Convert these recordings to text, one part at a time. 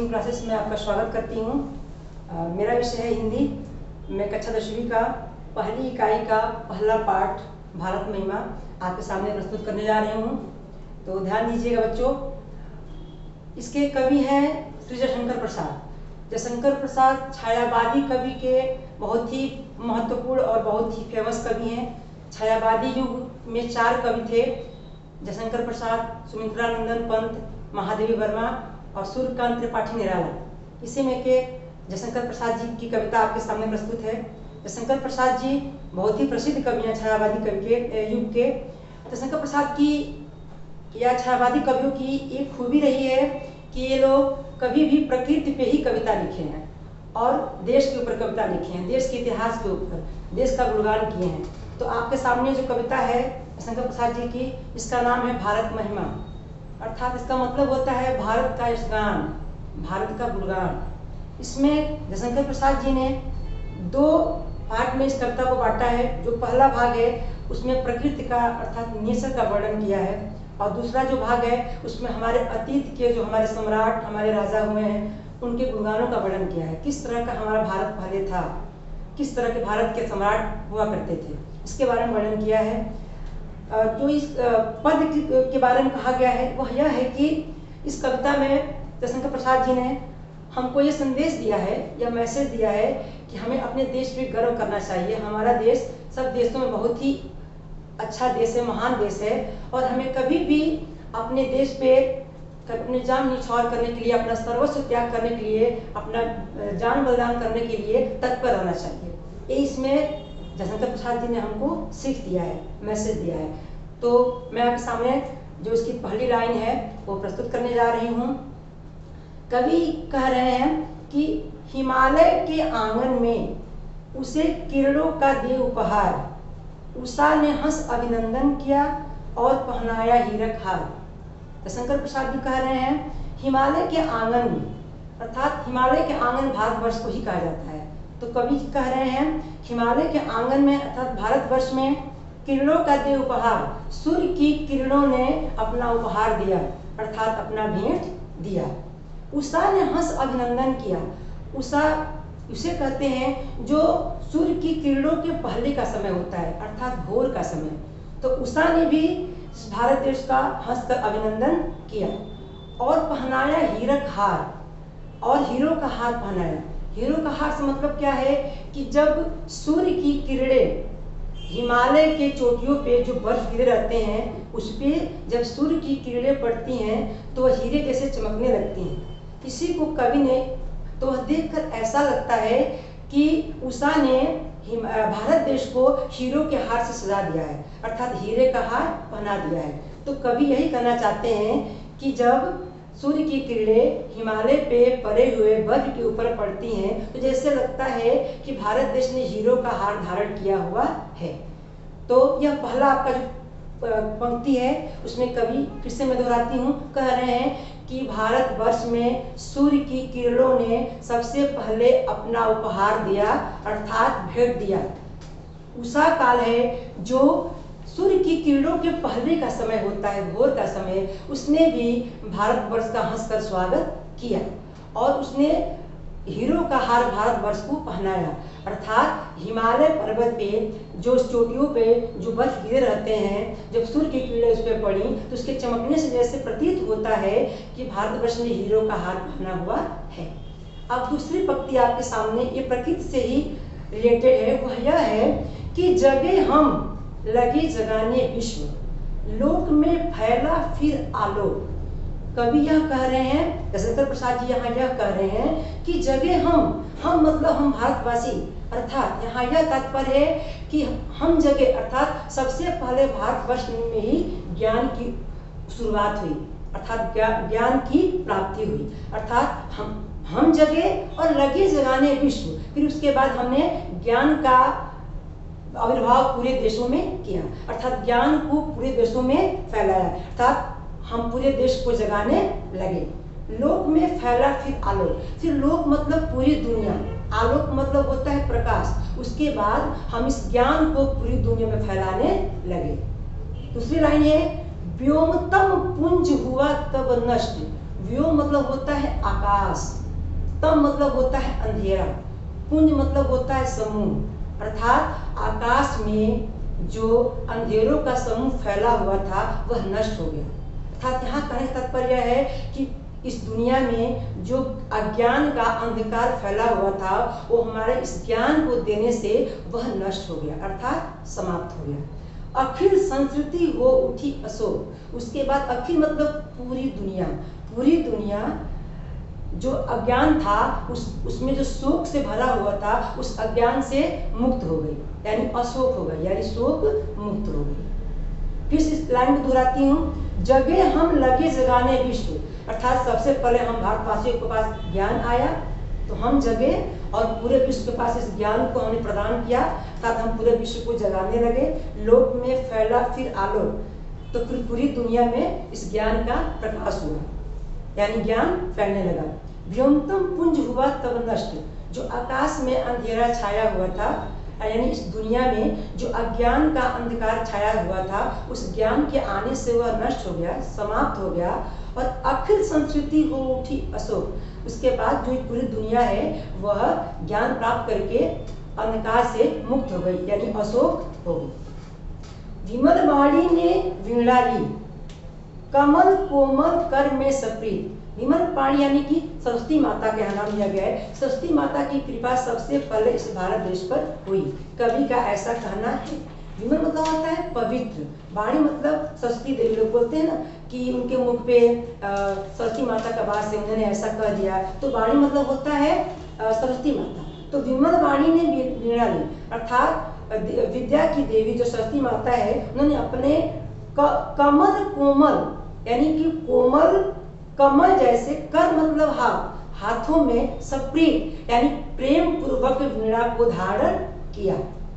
Coaching classes में आपका स्वागत करती हूँ। मेरा विषय है हिंदी। मैं कक्षा 10वीं का पहली इकाई का पहला पाठ भारत महिमा आपके सामने प्रस्तुत करने जा रही हूँ। तो ध्यान दीजिएगा बच्चों। इसके कवि हैं श्री जयशंकर प्रसाद। जयशंकर प्रसाद छायावादी कवि के बहुत ही महत्वपूर्ण और बहुत ही फेमस कवि हैं। छायावादी युग में 4 कवि थे: जयशंकर प्रसाद, सुमित्रानंदन पंत, महादेवी वर्मा और सूर्यकांत त्रिपाठी निराला। इसी में के जयशंकर प्रसाद जी की कविता आपके सामने प्रस्तुत है। जयशंकर प्रसाद जी बहुत ही प्रसिद्ध कवि हैं छायावादी कवि के युग के। जयशंकर प्रसाद की या छायावादी कवियों की एक खूबी रही है कि ये लोग कभी भी प्रकृति पे ही कविता लिखे हैं और देश के ऊपर कविता लिखे हैं, देश के इतिहास के ऊपर, देश का गुणगान किए हैं। तो आपके सामने जो कविता है जयशंकर प्रसाद जी की, इसका नाम है भारत महिमा। अर्थात इसका मतलब होता है भारत का यशगान, भारत का गुणगान। इसमें जयशंकर प्रसाद जी ने 2 पार्ट में इस कविता को बांटा है। जो पहला भाग है उसमें प्रकृति का अर्थात नेचर का वर्णन किया है और दूसरा जो भाग है उसमें हमारे अतीत के जो हमारे सम्राट, हमारे राजा हुए हैं, उनके गुणगानों का वर्णन किया है। किस तरह का हमारा भारत पहले था, किस तरह के भारत के सम्राट हुआ करते थे, इसके बारे में वर्णन किया है। जो इस पद के बारे में कहा गया है वह यह है कि इस कविता में जयशंकर प्रसाद जी ने हमको ये संदेश दिया है या मैसेज दिया है कि हमें अपने देश पे गर्व करना चाहिए। हमारा देश सब देशों में बहुत ही अच्छा देश है, महान देश है और हमें कभी भी अपने देश पे अपने जान न्यौछावर करने के लिए, अपना सर्वस्व त्याग करने के लिए, अपना जान बलिदान करने के लिए तत्पर रहना चाहिए। ये इसमें जयशंकर प्रसाद जी ने हमको सीख दिया है, मैसेज दिया है। तो मैं आपके सामने जो इसकी पहली लाइन है वो प्रस्तुत करने जा रही हूँ। कवि कह रहे हैं कि हिमालय के आंगन में उसे किरणों का दे उपहार, उषा ने हंस अभिनंदन किया और पहनाया हीरक हार। जयशंकर प्रसाद जी कह रहे हैं हिमालय के आंगन में, अर्थात हिमालय के आंगन भारतवर्ष को ही कहा जाता है। तो कवि कह रहे हैं हिमालय के आंगन में अर्थात भारतवर्ष में किरणों का दे उपहार, सूर्य की किरणों ने अपना उपहार दिया अर्थात अपना भेंट दिया। उषा ने हंस अभिनंदन किया। उषा उसे कहते हैं जो सूर्य की किरणों के पहले का समय होता है अर्थात भोर का समय। तो उषा ने भी भारत देश का हंसकर अभिनंदन किया और पहनाया हीरक हार, और हीरो का हार पहनाया। हीरो का हार से मतलब क्या है कि जब सूर्य की किरणें हिमालय के चोटियों पे जो बर्फ गिरे रहते हैं उस पे जब सूर्य की किरणें पड़ती हैं तो वह हीरे जैसे चमकने लगती हैं। इसी को कवि ने तो वह देखकर ऐसा लगता है कि उषा ने भारत देश को हीरो के हार से सजा दिया है अर्थात हीरे का हार पहना दिया है। तो कवि यही कहना चाहते हैं कि जब सूर्य की किरणें हिमालय पे पड़े हुए बर्फ के ऊपर पड़ती हैं तो जैसे लगता है कि भारत देश ने हीरो का हार धारण किया हुआ है। तो यह पहला आपका जो पंक्ति है उसमें कवि फिर से मैं दोहराती हूँ, कह रहे हैं कि भारतवर्ष में सूर्य की किरणों ने सबसे पहले अपना उपहार दिया अर्थात भेंट दिया। उषा काल है जो सूर्य की किरणों के पहले का समय होता है, भोर का समय। उसने भी भारतवर्ष का हंसकर स्वागत किया और उसने हीरो का हार भारतवर्ष को पहनाया अर्थात हिमालय पर्वत पे जो चोटियों पे जो बर्फ गिरे रहते हैं, जब सूर्य की किरणें उस पर पड़ी तो उसके चमकने से जैसे प्रतीत होता है कि भारतवर्ष ने हीरो का हार पहना हुआ है। अब दूसरी पंक्ति आपके सामने ये प्रकृति से ही रिलेटेड है। वह यह है कि जगे हम लगे जगाने विश्व, लोक में फैला फिर आलोक। कवि यह कह रहे हैं, जयशंकर प्रसाद जी यहाँ यह कह रहे हैं कि जगे हम मतलब हम भारतवासी, अर्थात यहाँ यह तात्पर्य है कि हम जगे अर्थात सबसे पहले भारतवर्ष में ही ज्ञान की शुरुआत हुई अर्थात ज्ञान की प्राप्ति हुई अर्थात हम जगे और लगे जगाने विश्व। फिर उसके बाद हमने ज्ञान का आविर्भाव पूरे देशों में किया अर्थात ज्ञान को पूरे देशों में फैलाया अर्थात हम पूरे देश को जगाने लगे। लोक में फैला फिर आलोक, फिर लोक मतलब पूरी दुनिया, आलोक मतलब होता है प्रकाश। उसके बाद हम इस ज्ञान को पूरी दुनिया में फैलाने लगे। दूसरी लाइन है व्योमतम पुंज हुआ तब नष्ट, व्योम मतलब होता है आकाश, तम मतलब होता है अंधेरा, पुंज मतलब होता है समूह। अर्थात आकाश में जो अंधेरों का समूह फैला हुआ था वह नष्ट हो गया। अर्थात यहाँ कहने का तात्पर्य है कि इस दुनिया में जो अज्ञान का अंधकार फैला हुआ था वो हमारे इस ज्ञान को देने से वह नष्ट हो गया, अर्थात समाप्त हो गया। अखिल संस्कृति हो उठी अशोक। उसके बाद अखिल मतलब पूरी दुनिया, पूरी दुनिया जो अज्ञान था उसमें जो शोक से भरा हुआ था उस अज्ञान से मुक्त हो गई, यानी अशोक हो गई, यानी शोक मुक्त हो गई। फिर इस लाइन को दोहराती हूँ, जगे हम लगे जगाने विश्व। अर्थात सबसे पहले हम भारतवासियों के पास ज्ञान आया तो हम जगे और पूरे विश्व के पास इस ज्ञान को हमने प्रदान किया, अर्थात हम पूरे विश्व को जगाने लगे। लोक में फैला फिर आलोक, तो फिर पूरी दुनिया में इस ज्ञान का प्रकाश हुआ, यानी ज्ञान फैलने लगा। व्योमतम पुंज हुआ तब नष्ट। जो आकाश में अंधेरा छाया हुआ था, यानी इस दुनिया में जो अज्ञान का अंधकार छाया हुआ था उस ज्ञान के आने से वह नष्ट हो गया, समाप्त हो गया। और अखिल संस्कृति हो उठी अशोक। उसके बाद जो पूरी दुनिया है वह ज्ञान प्राप्त करके अंधकार से मुक्त हो गई, यानी अशोक हो गई। विमल वाणी ने वीणा ली, कमल कोमल कर में सप्रीत। विमल पाणी यानी कि सरस्वती माता का नाम दिया गया है। सरस्वती माता की कृपा सबसे पहले इस भारत देश पर हुई, कवि का ऐसा कहना है। विमल मतलब होता है पवित्र, वाणी मतलब सरस्वती देवी, लोग बोलते हैं ना कि उनके मुख पे सरस्वती माता का वास है, उन्होंने ऐसा कह दिया, तो वाणी मतलब होता है सरस्वती माता। तो विमल वाणी ने वीणा ली, अर्थात विद्या की देवी जो सरस्वती माता है उन्होंने अपने कमल कोमल यानी कि कोमल कमल जैसे, कर मतलब हाथ, हाथों में सप्रीत यानी प्रेम पूर्वक वीणा को धारण किया।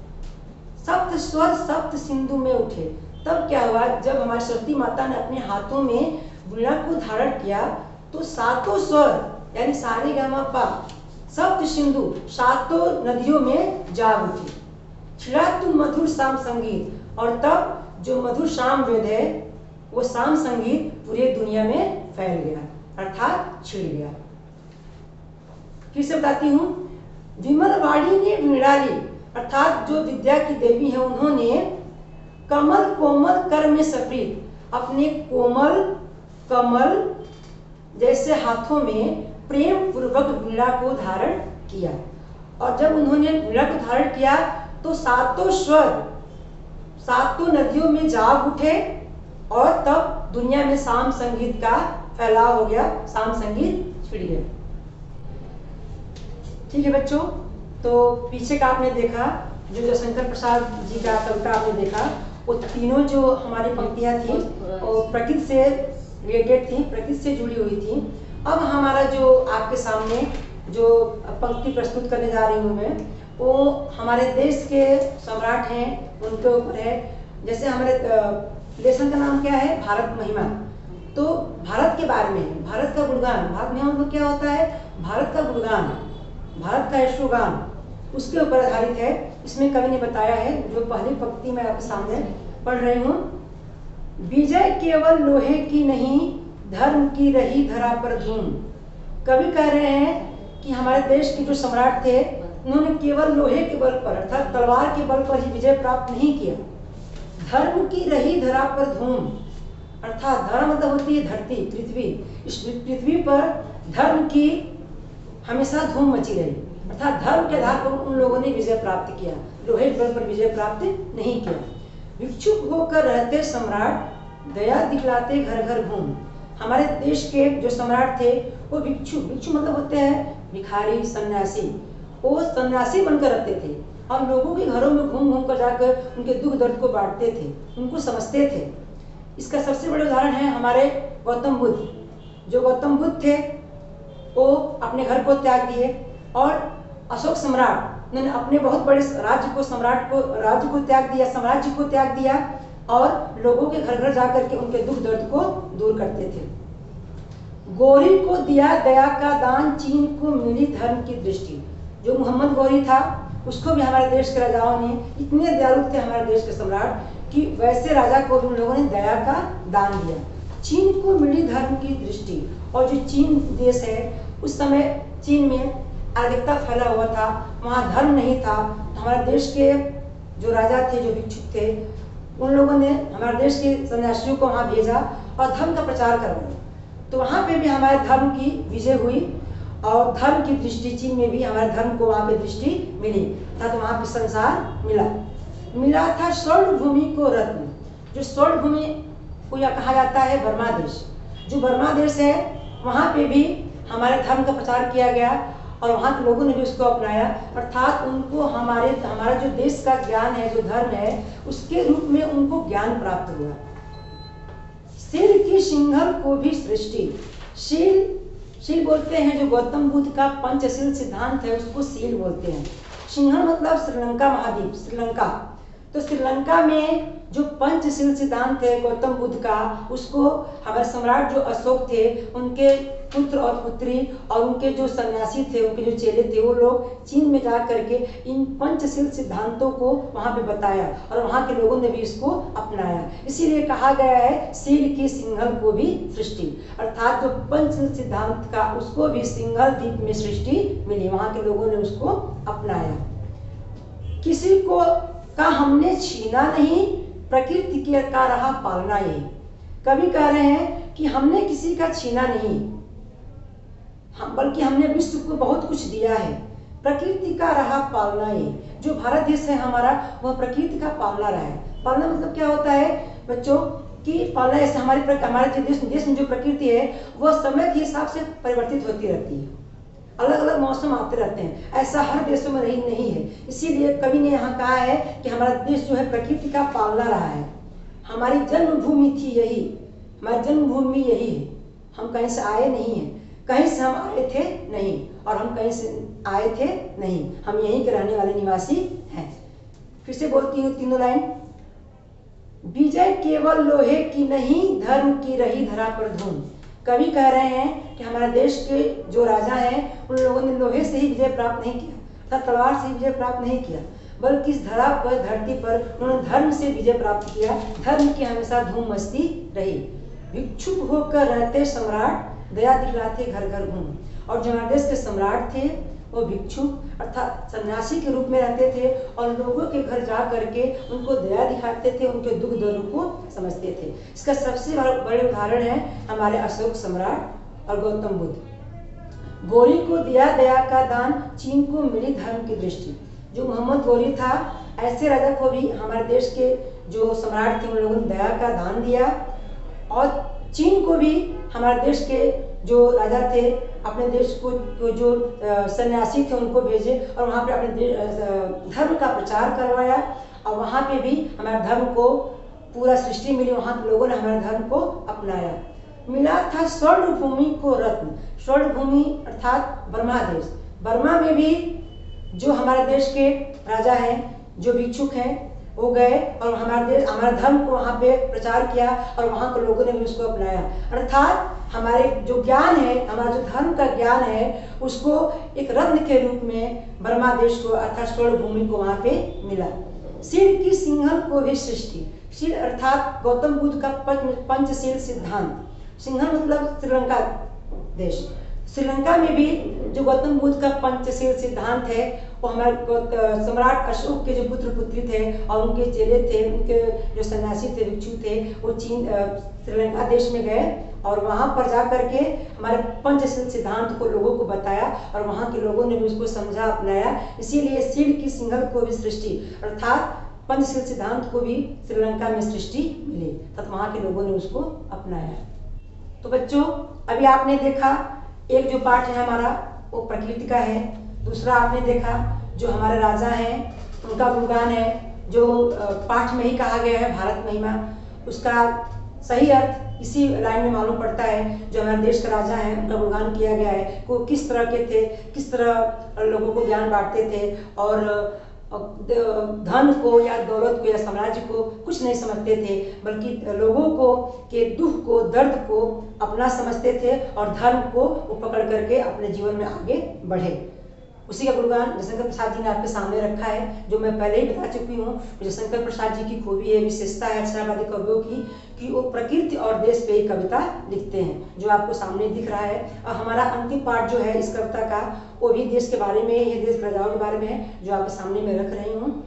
सप्त स्वर सप्त सिंधु में उठे। तब क्या हुआ, जब हमारी सरस्वती माता ने अपने हाथों में वीणा को धारण किया तो सातों स्वर यानी सारे गामा पा, सप्त सिंधु सातों नदियों में जाग उठी। छिड़ा तुम मधुर शाम संगीत, और तब जो मधुर शाम वेद है वो शाम संगीत पूरे दुनिया में फैल गया, अर्थात छिड़ गया। फिर से बताती हूँ, विमल वाणी ने वीणा ली, अर्थात जो विद्या की देवी है उन्होंने कमल कोमल कर में सप्रीत, अपने कोमल कमल जैसे हाथों में प्रेम पूर्वक वीणा को धारण किया। और जब उन्होंने वीणा को धारण किया तो सातों स्वर सातों नदियों में जाग उठे और तब दुनिया में शाम संगीत का फैलाव हो गया, शाम संगीत छिड़ गया। ठीक है बच्चों, तो पीछे का आपने देखा जो जयशंकर प्रसाद जी का कविता आपने देखा, वो तीनों जो हमारी पंक्तियां थी वो प्रकृति से रिलेटेड थी, प्रकृति से जुड़ी हुई थी। अब हमारा जो आपके सामने जो पंक्ति प्रस्तुत करने जा रही हूँ मैं, वो हमारे देश के सम्राट हैं उनके ऊपर है। जैसे हमारे लेसन का नाम क्या है, भारत महिमा, तो भारत के बारे में, भारत का गुणगान, भारत में मतलब क्या होता है, भारत का गुणगान, भारत का यशोगान, उसके ऊपर आधारित है। इसमें कवि ने बताया है, जो पहली पंक्ति मैं आपके सामने पढ़ रही हूँ, विजय केवल लोहे की नहीं, धर्म की रही धरा पर धूम। कवि कह रहे हैं कि हमारे देश के जो सम्राट थे उन्होंने केवल लोहे के बल पर अर्थात तलवार के बल पर ही विजय प्राप्त नहीं किया, धर्म की रही धरा पर धूम, अर्थात धर्म मतलब होती है धरती, पृथ्वी, इस पृथ्वी पर धर्म की हमेशा धूम मची रही, अर्थात धर्म के आधार पर उन लोगों ने विजय प्राप्त किया, लोहे के बल पर विजय प्राप्त नहीं किया। भिक्षुक होकर रहते सम्राट, दया दिखलाते घर घर घूम। हमारे देश के जो सम्राट थे वो भिक्षु, भिक्षु मतलब होते हैं भिखारी, सन्यासी, वो सन्यासी बनकर रहते थे और लोगों के घरों में घूम घूम कर जाकर उनके दुख दर्द को बांटते थे, उनको समझते थे। इसका सबसे बड़ा उदाहरण है हमारे गौतम बुद्ध। जो गौतम बुद्ध थे वो अपने घर को त्याग दिए और अशोक सम्राट ने अपने बहुत बड़े राज्य को त्याग दिया, साम्राज्य को त्याग दिया और लोगों के घर घर जाकर के उनके दुख दर्द को दूर करते थे। गौरी को दिया दया का दान, चीन को मिली धर्म की दृष्टि। जो मोहम्मद गौरी था उसको भी हमारे देश के राजाओं ने, इतने दयालु थे हमारे देश के सम्राट कि वैसे राजा को भी उन लोगों ने दया का दान दिया। चीन को मिली धर्म की दृष्टि। और जो चीन देश है, उस समय चीन में अराजकता फैला हुआ था, वहाँ धर्म नहीं था। हमारे देश के जो राजा थे, जो भिक्षुक थे, उन लोगों ने हमारे देश के सन्यासियों को वहाँ भेजा और धर्म का प्रचार करवाया। तो वहाँ पे भी हमारे धर्म की विजय हुई और धर्म की दृष्टि, चीन में भी हमारे धर्म को वहाँ पे दृष्टि मिली था। तो वहाँ पे संसार मिला था स्वर्ण भूमि को रत्न। जो स्वर्ण भूमि को यह कहा जाता है बर्मा देश। जो बर्मा देश है, वहाँ पे भी हमारे धर्म का प्रचार किया गया और वहाँ के लोगों ने भी उसको अपनाया। अर्थात उनको हमारा जो देश का ज्ञान है, जो धर्म है, उसके रूप में उनको ज्ञान प्राप्त हुआ। शील की सिंघल को भी सृष्टि। शील बोलते हैं, जो गौतम बुद्ध का पंचशील सिद्धांत है, उसको शील बोलते हैं। सिंघल मतलब श्रीलंका महाद्वीप, श्रीलंका। तो श्रीलंका में जो पंचशील सिद्धांत है गौतम बुद्ध का, उसको हमारे सम्राट जो अशोक थे, उनके पुत्र और पुत्री और उनके जो सन्यासी थे, उनके जो चेले थे, वो लोग चीन में जा करके इन पंचशील सिद्धांतों को वहाँ पे बताया और वहाँ के लोगों ने भी इसको अपनाया। इसीलिए कहा गया है शील की सिंघल को भी सृष्टि। अर्थात जो पंचशील सिद्धांत का, उसको भी सिंघल द्वीप में सृष्टि मिली, वहाँ के लोगों ने उसको अपनाया। किसी को का हमने छीना नहीं, प्रकृति के का रहा पालना यही। कवि कह रहे हैं कि हमने किसी का छीना नहीं, बल्कि हमने विश्व को बहुत कुछ दिया है। प्रकृति का रहा पालना यही। जो भारत देश है हमारा, वह प्रकृति का पालना रहा है। पालना मतलब क्या होता है बच्चों की पालना, ऐसे हमारे देश में जो प्रकृति है, वह समय के हिसाब से परिवर्तित होती रहती है। अलग अलग मौसम आते रहते हैं, ऐसा हर देशों में नहीं है। इसीलिए कवि ने यहाँ कहा है कि हमारा देश जो है प्रकृति का पालना रहा है। हमारी जन्मभूमि थी यही, हमारी जन्मभूमि यही है। हम कहीं से आए नहीं हैं, कहीं से हम आए थे नहीं, और हम कहीं से आए थे नहीं, हम यहीं के रहने वाले निवासी हैं। फिर से बोलती हूँ तीनों लाइन। विजय केवल लोहे की नहीं, धर्म की रही धरा पर धूम। कवि कह रहे हैं कि हमारे देश के जो राजा हैं, उन लोगों ने लोहे से ही विजय प्राप्त नहीं किया, तलवार से विजय प्राप्त नहीं किया, बल्कि इस धरा पर, धरती पर उन्होंने धर्म से विजय प्राप्त किया। धर्म की हमेशा धूम मस्ती रही। भिक्षुक होकर रहते सम्राट, दया दिखलाते घर घर घूम। और जो हमारे देश के सम्राट थे, वो भिक्षुक अर्थात सन्यासी के रूप में रहते थे और लोगों के घर जा करके उनको दया दिखाते थे, उनके दुख दर्द को समझते थे। इसका सबसे बड़े उदाहरण है हमारे अशोक सम्राट और गौतम बुद्ध। गोरी को दिया दया का दान, चीन को मिली धर्म की दृष्टि। जो मोहम्मद गोरी था, ऐसे राजा को भी हमारे देश के जो सम्राट थे, उन लोगों ने दया का दान दिया। और चीन को भी हमारे देश के जो राजा थे, अपने देश को जो सन्यासी थे, उनको भेजे और वहाँ पे अपने धर्म का प्रचार करवाया। और वहाँ पे भी हमारे धर्म को पूरा सृष्टि मिली, वहाँ के लोगों ने हमारे धर्म को अपनाया। मिला था स्वर्ण भूमि को रत्न। स्वर्ण भूमि अर्थात बर्मा देश। बर्मा में भी जो हमारे देश के राजा हैं, जो भिक्षुक हैं, वो गए और हमारे धर्म को वहाँ पे प्रचार किया और वहाँ के लोगों ने भी उसको अपनाया। अर्थात हमारे जो ज्ञान है, हमारा जो धर्म का ज्ञान है, उसको एक रत्न के रूप में बर्मा देश को अर्थात स्वर्ण भूमि को वहाँ पे मिला। शील की सिंघल को भी सृष्टि। शील अर्थात गौतम बुद्ध का पंचशील सिद्धांत। सिंघल मतलब श्रीलंका देश। श्रीलंका में भी जो गौतम बुद्ध का पंचशील सिद्धांत है, वो हमारे सम्राट अशोक के जो पुत्र पुत्री थे और उनके चेले थे, उनके जो सन्यासी थे, भिक्षु थे, वो श्रीलंका देश में गए और वहाँ पर जा करके हमारे पंचशील सिद्धांत को लोगों को बताया और वहाँ के लोगों ने भी उसको समझा, अपनाया। इसीलिए शील की सिंघल को भी सृष्टि अर्थात पंचशील सिद्धांत को भी श्रीलंका में सृष्टि मिली, तब वहाँ के लोगों ने उसको अपनाया। तो बच्चों, अभी आपने देखा एक जो पाठ है हमारा, वो प्रकृति का है। दूसरा आपने देखा जो हमारे राजा हैं, उनका गुणगान है, जो पाठ में ही कहा गया है भारत महिमा। उसका सही अर्थ इसी लाइन में मालूम पड़ता है। जो हमारे देश के राजा हैं, उनका गुणगान किया गया है। वो किस तरह के थे, किस तरह लोगों को ज्ञान बांटते थे और धन को या दौलत को या साम्राज्य को कुछ नहीं समझते थे, बल्कि लोगों को के दुख को, दर्द को अपना समझते थे और धर्म को वो पकड़ करके अपने जीवन में आगे बढ़े। उसी का गुणगान जयशंकर प्रसाद जी ने आपके सामने रखा है, जो मैं पहले ही बता चुकी हूँ। जयशंकर प्रसाद जी की खूबी है, विशेषता है अक्षरावादी कवियों की कि वो प्रकृति और देश पे ही कविता लिखते हैं, जो आपको सामने दिख रहा है। और हमारा अंतिम पार्ट जो है इस कविता का, वो भी देश के बारे में, ये देश प्रजाओं के बारे में है, जो आपके सामने मैं रख रही हूँ।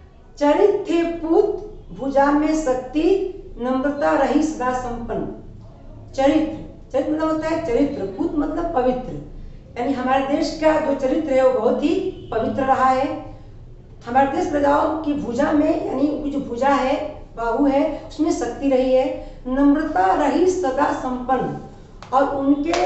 चरित थे पूत भुजा में शक्ति, नम्रता रही सदा संपन्न। चरित्र, चरित्र मतलब होता है चरित्र, पूत मतलब पवित्र, यानी हमारे देश का जो चरित्र है वो बहुत ही पवित्र रहा है। हमारे देश प्रजाओं की भुजा में, यानी उनकी जो भुजा है, बाहु है, उसमें शक्ति रही है। नम्रता रही सदा संपन्न, और उनके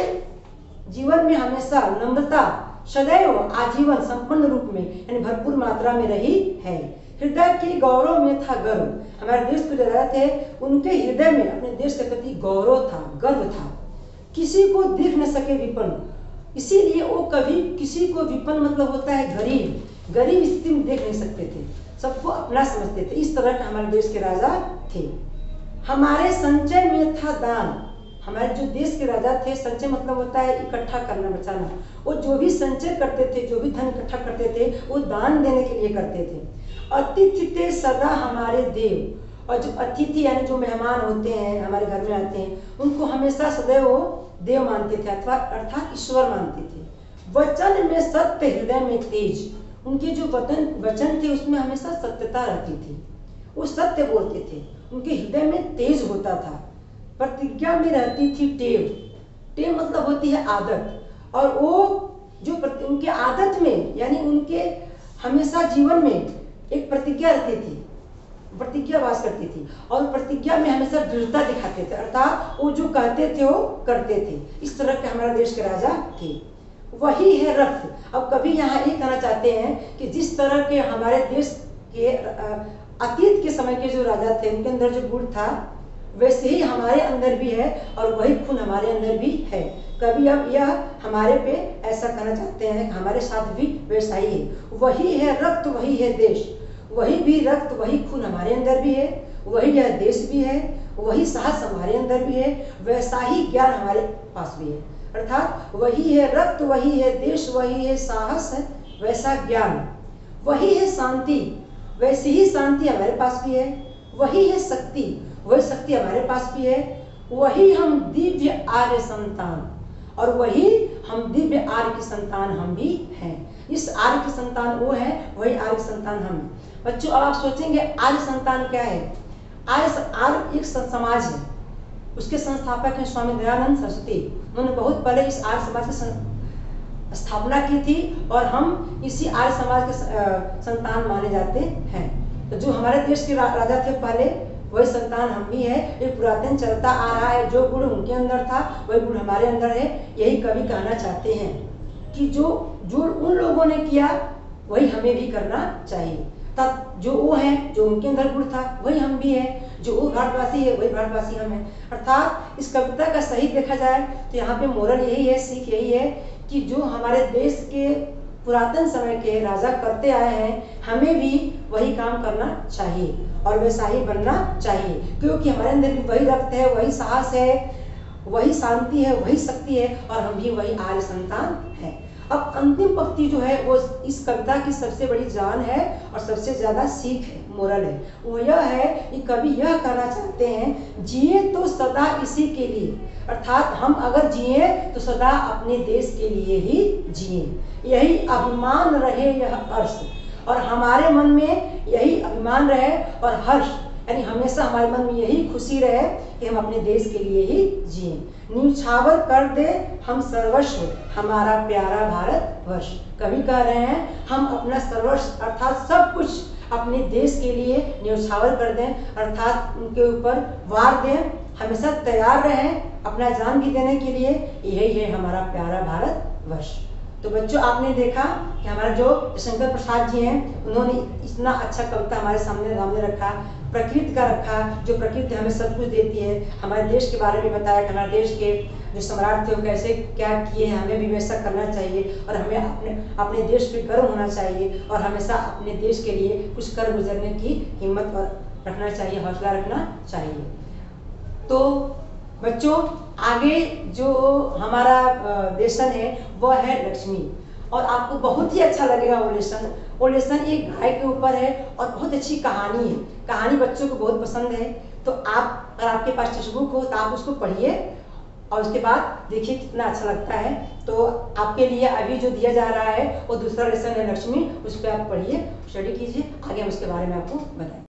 जीवन में हमेशा नम्रता सदैव आजीवन संपन्न रूप में, यानी भरपूर मात्रा में रही है। हृदय के गौरव में था गर्व। हमारे देश के जो राजा थे, उनके हृदय में अपने देश के प्रति गौरव था, गर्व था। किसी को देख न सके विपन्न, इसीलिए वो कभी किसी को, विपन्न मतलब होता है गरीब, गरीब स्थिति में देख नहीं सकते थे, सबको अपना समझते थे। इस तरह के हमारे देश के राजा थे। हमारे संचय में था दान। हमारे जो देश के राजा थे, संचय मतलब होता है इकट्ठा करना, बचाना। वो जो भी संचय करते थे, जो भी धन इकट्ठा करते थे, वो दान देने के लिए करते थे। अतिथि थे सदा हमारे देव, और जो अतिथि यानी जो मेहमान होते हैं, हमारे घर में आते हैं, उनको हमेशा सदैव वो देव मानते थे, अथवा अर्थात ईश्वर मानते थे। वचन में सत्य, हृदय में तेज। उनके जो वचन थे उसमें हमेशा सत्यता रहती थी, वो सत्य बोलते थे, उनके हृदय में तेज होता था। प्रतिज्ञा में रहती थी टेव। टेव मतलब होती है आदत, और वो जो उनके आदत में, यानी उनके हमेशा जीवन में एक प्रतिज्ञा रहती थी, प्रतिज्ञा वास करती थी, और प्रतिज्ञा में हमेशा दृढ़ता दिखाते थे, अर्थात वो जो कहते थे वो करते थे। इस तरह के हमारे देश के राजा थे। वही है रक्त। अब कभी यहाँ ये कहना चाहते हैं कि जिस तरह के हमारे देश के अतीत के समय के जो राजा थे, उनके अंदर जो गुण था, वैसे ही हमारे अंदर भी है, और वही खून हमारे अंदर भी है। कभी अब यह हमारे पे ऐसा कहना चाहते हैं कि हमारे साथ भी वैसा ही है। वही है रक्त, वही है देश। वही भी रक्त, वही खून हमारे अंदर भी है, वही यह देश भी है, वही साहस हमारे अंदर भी है, वैसा ही ज्ञान हमारे पास भी है। अर्थात वही है रक्त, वही है देश, वही है साहस, वैसा ज्ञान। वही है शांति, वैसी ही शांति हमारे पास भी है। वही है शक्ति, वही शक्ति हमारे पास भी है। वही हम दिव्य आर्य संतान, और वही हम दिव्य आर्य की संतान हम भी हैं। इस आर्य की संतान वो है, वही आर्य की संतान हम हैं। बच्चों, अब आप सोचेंगे आर्य संतान क्या है? आर्य एक समाज है, उसके संस्थापक हैं स्वामी दयानंद सरस्वती। उन्होंने बहुत पहले इस आर्य समाज की स्थापना की थी, और हम इसी आर्य समाज के संतान माने जाते हैं। तो जो हमारे देश के राजा थे पहले, वही संतान हम भी है। ये पुरातन चलता आ रहा है, जो गुण उनके अंदर था वही गुण हमारे अंदर है। यही कवि कहना चाहते हैं कि जो उन लोगों ने किया वही हमें भी करना चाहिए। तब जो वो है, जो उनके अंदर गुण था वही हम भी है, जो वो भारतवासी है वही भारतवासी हम है। अर्थात इस कविता का सही देखा जाए तो यहाँ पे मोरल यही है, सीख यही है कि जो हमारे देश के पुरातन समय के राजा करते आए हैं, हमें भी वही काम करना चाहिए और वैसा ही बनना चाहिए, क्योंकि हमारे अंदर भी वही रक्त है, वही साहस है, वही शांति है, वही शक्ति है, और हम भी वही आर्य संतान है। अब अंतिम पंक्ति जो है वो इस कविता की सबसे बड़ी जान है और सबसे ज्यादा सीख है, मोरल है। वो यह है कि कवि यह कहना चाहते हैं, जिए तो सदा इसी के लिए। अर्थात हम अगर जिए तो सदा अपने देश के लिए ही जिए, यही अभिमान रहे, यह हर्ष, और हमारे मन में यही अभिमान रहे और हर्ष, यानी हमेशा हमारे मन में यही खुशी रहे कि हम अपने देश के लिए ही जिए। न्यौछावर कर दे हम सर्वस्व, हमारा प्यारा भारत वर्ष। कवि कह रहे हैं हम अपना सर्वस्व अर्थात सब कुछ अपने देश के लिए न्यौछावर कर दें, अर्थात उनके ऊपर वार दें, हमेशा तैयार रहें अपना जान भी देने के लिए। यही है हमारा प्यारा भारत वर्ष। तो बच्चों, आपने देखा कि हमारा जो जयशंकर प्रसाद जी हैं, उन्होंने इतना अच्छा कविता हमारे सामने रखा, प्रकृति का रखा, जो प्रकृति हमें सब कुछ देती है। हमारे देश के बारे में बताया कि हमारे देश के जो सम्राट थे वो कैसे क्या किए हैं, हमें भी वैसा करना चाहिए, और हमें अपने देश पे गर्व होना चाहिए, और हमेशा अपने देश के लिए कुछ कर गुजरने की हिम्मत और रखना चाहिए, हौसला रखना चाहिए। तो बच्चों, आगे जो हमारा देशन है वह है लक्ष्मी। और आपको बहुत ही अच्छा लगेगा वो लेसन। वो लेसन एक गाय के ऊपर है और बहुत अच्छी कहानी है। कहानी बच्चों को बहुत पसंद है। तो आप, अगर आपके पास टेक्स्ट बुक हो तो आप उसको पढ़िए और उसके बाद देखिए कितना अच्छा लगता है। तो आपके लिए अभी जो दिया जा रहा है वो दूसरा लेसन है लक्ष्मी, उस पर आप पढ़िए, स्टडी कीजिए, आगे हम उसके बारे में आपको बताएं।